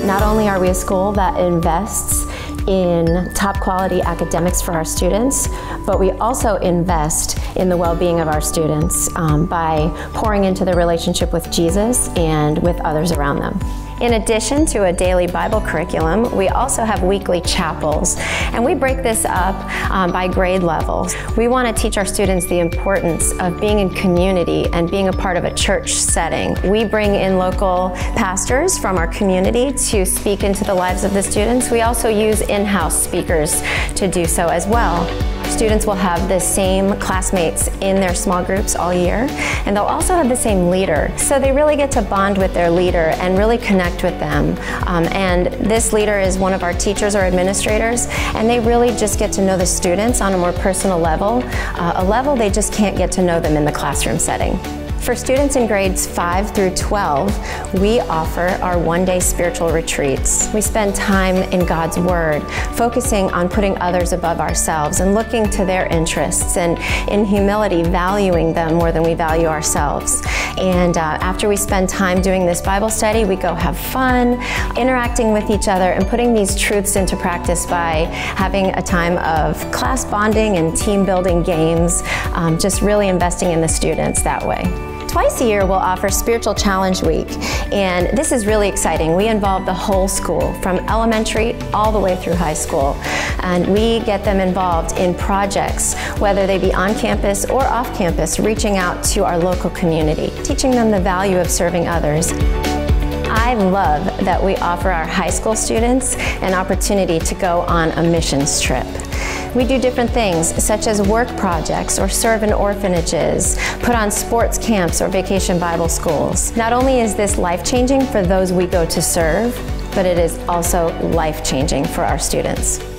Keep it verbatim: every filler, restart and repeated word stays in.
Not only are we a school that invests in top quality academics for our students, but we also invest in the well-being of our students um, by pouring into their relationship with Jesus and with others around them. In addition to a daily Bible curriculum, we also have weekly chapels, and we break this up um, by grade levels. We want to teach our students the importance of being in community and being a part of a church setting. We bring in local pastors from our community to speak into the lives of the students. We also use in-house speakers to do so as well. Students will have the same classmates in their small groups all year, and they'll also have the same leader. So they really get to bond with their leader and really connect with them. Um, and this leader is one of our teachers or administrators, and they really just get to know the students on a more personal level, uh, a level they just can't get to know them in the classroom setting. For students in grades five through twelve, we offer our one-day spiritual retreats. We spend time in God's Word, focusing on putting others above ourselves and looking to their interests, and in humility valuing them more than we value ourselves. And uh, after we spend time doing this Bible study, we go have fun, interacting with each other and putting these truths into practice by having a time of class bonding and team building games, um, just really investing in the students that way. Twice a year we'll offer Spiritual Challenge Week, and this is really exciting. We involve the whole school, from elementary all the way through high school, and we get them involved in projects, whether they be on campus or off campus, reaching out to our local community, teaching them the value of serving others. I love that we offer our high school students an opportunity to go on a missions trip. We do different things, such as work projects or serve in orphanages, put on sports camps or vacation Bible schools. Not only is this life-changing for those we go to serve, but it is also life-changing for our students.